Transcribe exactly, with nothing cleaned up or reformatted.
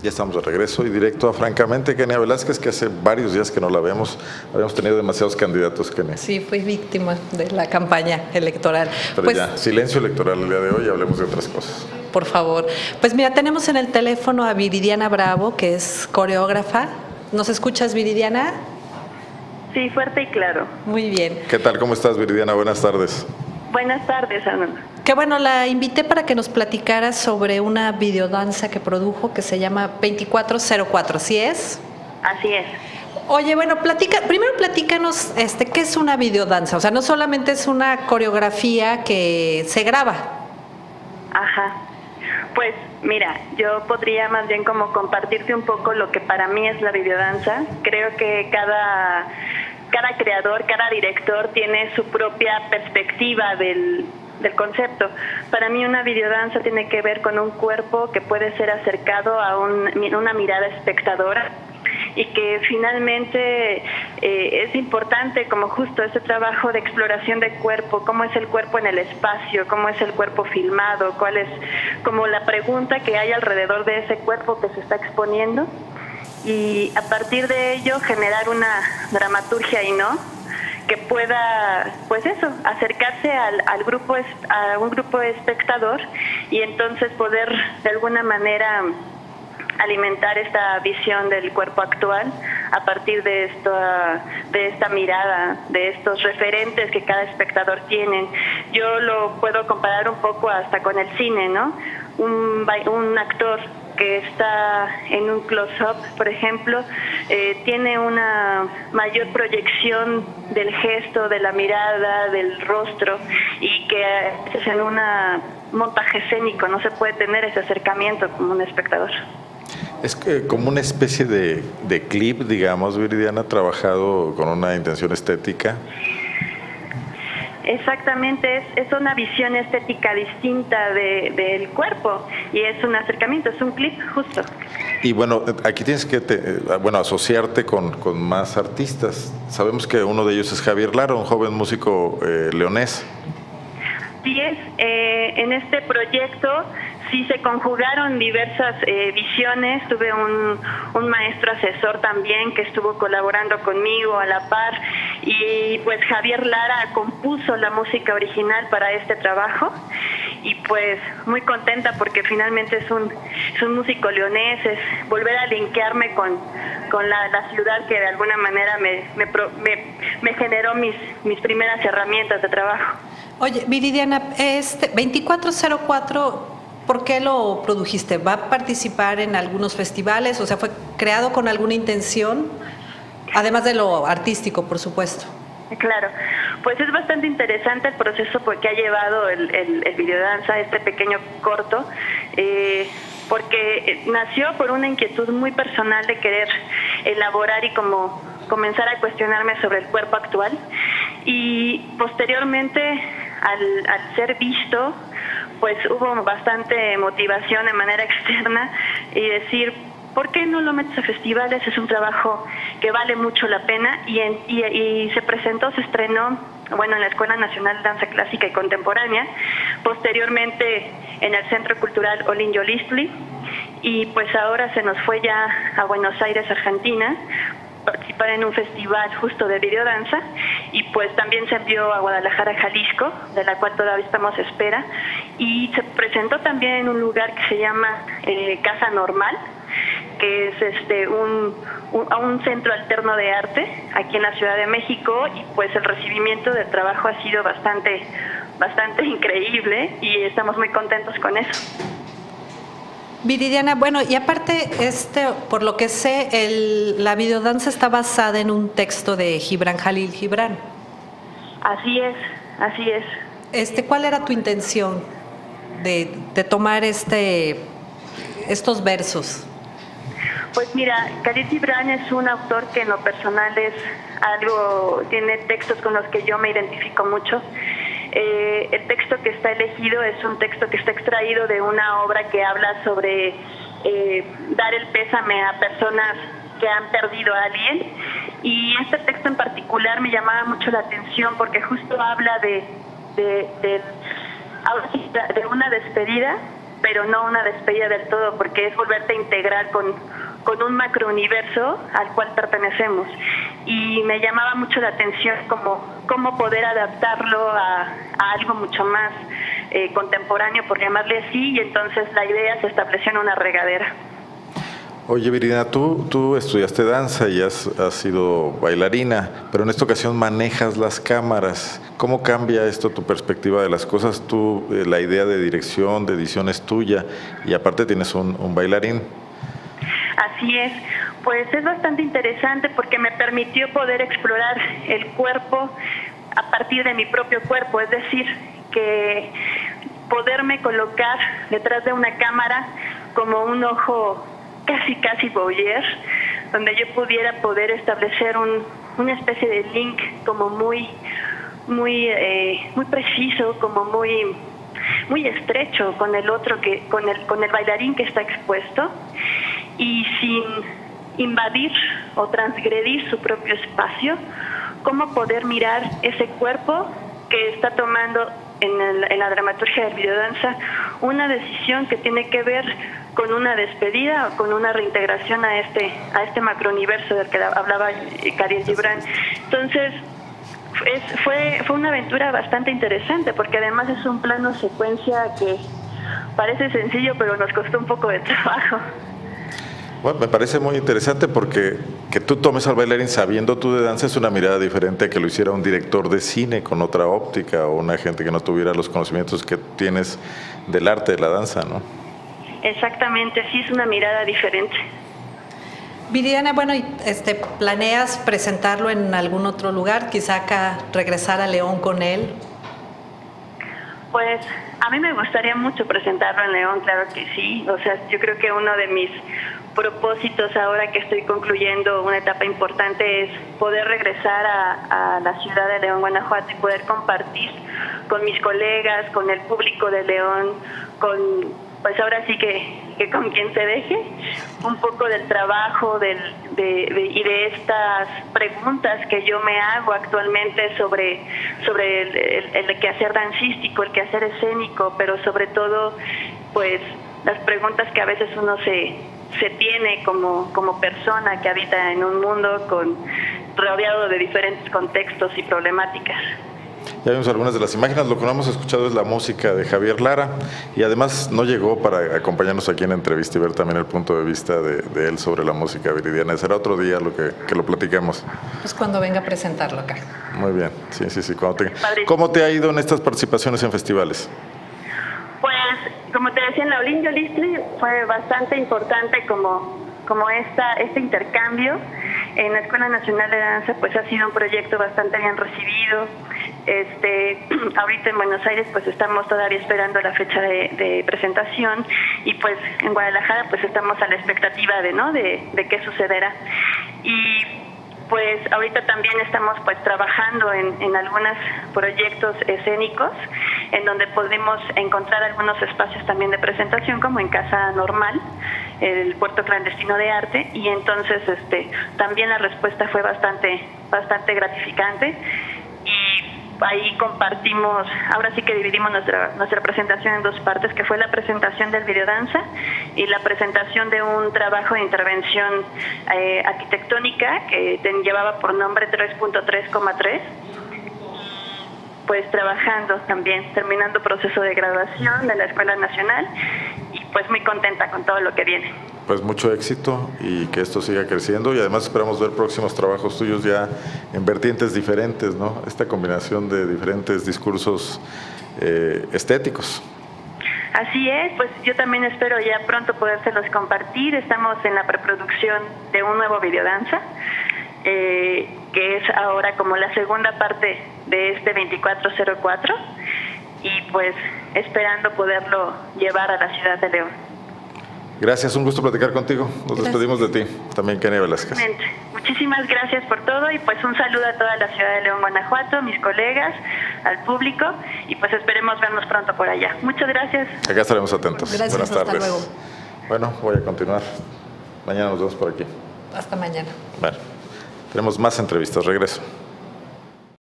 Ya estamos de regreso y directo a Francamente, Kenia Velázquez, que hace varios días que no la vemos. Habíamos tenido demasiados candidatos, Kenia. Sí, fui víctima de la campaña electoral. Pero pues, ya, silencio electoral el día de hoy y hablemos de otras cosas. Por favor. Pues mira, tenemos en el teléfono a Viridiana Bravo, que es coreógrafa. ¿Nos escuchas, Viridiana? Sí, fuerte y claro. Muy bien. ¿Qué tal? ¿Cómo estás, Viridiana? Buenas tardes. Buenas tardes, Ana. Qué bueno, la invité para que nos platicara sobre una videodanza que produjo que se llama veinticuatro cero cuatro, ¿sí es? Así es. Oye, bueno, platica, primero platícanos este, ¿qué es una videodanza? O sea, no solamente es una coreografía que se graba. Ajá. Pues mira, yo podría más bien como compartirte un poco lo que para mí es la videodanza. Creo que cada... Cada creador, cada director tiene su propia perspectiva del, del concepto. Para mí una videodanza tiene que ver con un cuerpo que puede ser acercado a un, una mirada espectadora y que finalmente eh, es importante como justo ese trabajo de exploración de cuerpo, cómo es el cuerpo en el espacio, cómo es el cuerpo filmado, cuál es como la pregunta que hay alrededor de ese cuerpo que se está exponiendo. Y a partir de ello generar una dramaturgia y no que pueda, pues eso, acercarse al, al grupo, a un grupo espectador y entonces poder de alguna manera alimentar esta visión del cuerpo actual a partir de esta, de esta mirada, de estos referentes que cada espectador tiene. Yo lo puedo comparar un poco hasta con el cine, ¿no? Un, un actor que está en un close-up, por ejemplo, eh, tiene una mayor proyección del gesto, de la mirada, del rostro, y que es en un montaje escénico, no se puede tener ese acercamiento como un espectador. Es que como una especie de, de clip, digamos, Viridiana, trabajado con una intención estética. Exactamente, es, es una visión estética distinta de, del cuerpo y es un acercamiento, es un clip justo. Y bueno, aquí tienes que te, bueno, asociarte con, con más artistas. Sabemos que uno de ellos es Javier Lara, un joven músico eh, leonés. Sí es, eh, en este proyecto sí se conjugaron diversas eh, visiones. Tuve un, un maestro asesor también que estuvo colaborando conmigo a la par y pues Javier Lara compuso la música original para este trabajo y pues muy contenta porque finalmente es un, es un músico leonés, es volver a linkearme con, con la, la ciudad que de alguna manera me, me, me, me generó mis, mis primeras herramientas de trabajo. Oye, Viridiana, este veinticuatro cero cuatro, ¿por qué lo produjiste? ¿Va a participar en algunos festivales? O sea, ¿fue creado con alguna intención? Además de lo artístico, por supuesto. Claro, pues es bastante interesante el proceso que ha llevado el, el, el videodanza, este pequeño corto, eh, porque nació por una inquietud muy personal de querer elaborar y como comenzar a cuestionarme sobre el cuerpo actual y posteriormente al, al ser visto pues hubo bastante motivación de manera externa y decir, ¿por qué no lo metes a festivales? Es un trabajo que vale mucho la pena y, en, y, y se presentó, se estrenó, bueno, en la Escuela Nacional de Danza Clásica y Contemporánea, posteriormente en el Centro Cultural Olin Yolistli y pues ahora se nos fue ya a Buenos Aires, Argentina, participar en un festival justo de videodanza y pues también se envió a Guadalajara, Jalisco, de la cual todavía estamos a espera y se presentó también en un lugar que se llama eh, Casa Normal, que es este un, un, un centro alterno de arte aquí en la Ciudad de México y pues el recibimiento del trabajo ha sido bastante, bastante increíble y estamos muy contentos con eso. Viridiana, bueno, y aparte, este, por lo que sé, el, la videodanza está basada en un texto de Gibran Jalil Gibran. Así es, así es. Este, ¿cuál era tu intención de, de tomar este, estos versos? Pues mira, Jalil Gibran es un autor que en lo personal es algo, tiene textos con los que yo me identifico mucho. Eh, el texto que está elegido es un texto que está extraído de una obra que habla sobre eh, dar el pésame a personas que han perdido a alguien y este texto en particular me llamaba mucho la atención porque justo habla de, de, de, de una despedida pero no una despedida del todo, porque es volverte a integrar con, con un macrouniverso al cual pertenecemos. Y me llamaba mucho la atención cómo, cómo poder adaptarlo a, a algo mucho más eh, contemporáneo, por llamarle así, y entonces la idea se estableció en una regadera. Oye, Viridiana, tú, tú estudiaste danza y has, has sido bailarina, pero en esta ocasión manejas las cámaras. ¿Cómo cambia esto tu perspectiva de las cosas? Tú, eh, la idea de dirección, de edición es tuya y aparte tienes un, un bailarín. Así es, pues es bastante interesante porque me permitió poder explorar el cuerpo a partir de mi propio cuerpo, es decir, que poderme colocar detrás de una cámara como un ojo casi casi voyeur, donde yo pudiera poder establecer un, una especie de link como muy muy eh, muy preciso, como muy muy estrecho con el otro que con el con el bailarín que está expuesto, y sin invadir o transgredir su propio espacio, cómo poder mirar ese cuerpo que está tomando en, el, en la dramaturgia del videodanza una decisión que tiene que ver con una despedida o con una reintegración a este a este macrouniverso del que hablaba Khalil Gibran. Entonces es, fue fue una aventura bastante interesante porque además es un plano secuencia que parece sencillo pero nos costó un poco de trabajo. Bueno, me parece muy interesante porque que tú tomes al bailarín sabiendo tú de danza es una mirada diferente a que lo hiciera un director de cine con otra óptica o una gente que no tuviera los conocimientos que tienes del arte de la danza, ¿no? Exactamente, sí es una mirada diferente. Viridiana, bueno, este, ¿planeas presentarlo en algún otro lugar? Quizá acá regresar a León con él. Pues a mí me gustaría mucho presentarlo en León, claro que sí. O sea, yo creo que uno de mis propósitos ahora que estoy concluyendo una etapa importante es poder regresar a, a la ciudad de León, Guanajuato, y poder compartir con mis colegas, con el público de León, con, pues ahora sí que, que con quien se deje, un poco del trabajo del, de, de, y de estas preguntas que yo me hago actualmente sobre, sobre el, el, el quehacer dancístico, el quehacer escénico, pero sobre todo, pues, las preguntas que a veces uno se, se tiene como, como persona que habita en un mundo con, rodeado de diferentes contextos y problemáticas. Ya vimos algunas de las imágenes, lo que no hemos escuchado es la música de Javier Lara y además no llegó para acompañarnos aquí en la entrevista y ver también el punto de vista de, de él sobre la música viridiana. Será otro día lo que, que lo platicamos. Pues cuando venga a presentarlo acá. Muy bien, sí, sí, sí. Cuando te... ¿Cómo te ha ido en estas participaciones en festivales? Pues, como te decía, en la Olin Yolistli fue bastante importante como, como esta, este intercambio. En la Escuela Nacional de Danza pues ha sido un proyecto bastante bien recibido. Este, ahorita en Buenos Aires pues estamos todavía esperando la fecha de, de presentación y pues en Guadalajara pues estamos a la expectativa de, ¿no? de, de qué sucederá. Y pues ahorita también estamos pues trabajando en, en algunos proyectos escénicos en donde podemos encontrar algunos espacios también de presentación como en Casa Normal, el Puerto Clandestino de Arte, y entonces este también la respuesta fue bastante bastante gratificante y ahí compartimos, ahora sí que dividimos nuestra nuestra presentación en dos partes, que fue la presentación del videodanza y la presentación de un trabajo de intervención eh, arquitectónica que ten, llevaba por nombre tres punto tres coma tres, pues trabajando también, terminando proceso de graduación de la Escuela Nacional y pues muy contenta con todo lo que viene. Pues mucho éxito y que esto siga creciendo y además esperamos ver próximos trabajos tuyos ya en vertientes diferentes, ¿no? Esta combinación de diferentes discursos eh, estéticos. Así es, pues yo también espero ya pronto podérselos compartir. Estamos en la preproducción de un nuevo videodanza, eh, que es ahora como la segunda parte de este veinticuatro cero cuatro y pues esperando poderlo llevar a la ciudad de León. Gracias, un gusto platicar contigo. Nos gracias. Despedimos de ti, también Kenia Velázquez. Muchísimas gracias por todo y pues un saludo a toda la ciudad de León, Guanajuato, mis colegas, al público y pues esperemos vernos pronto por allá. Muchas gracias. Acá estaremos atentos. Gracias, buenas tardes. Hasta luego. Bueno, voy a continuar. Mañana nos vemos por aquí. Hasta mañana. Bueno, tenemos más entrevistas. Regreso.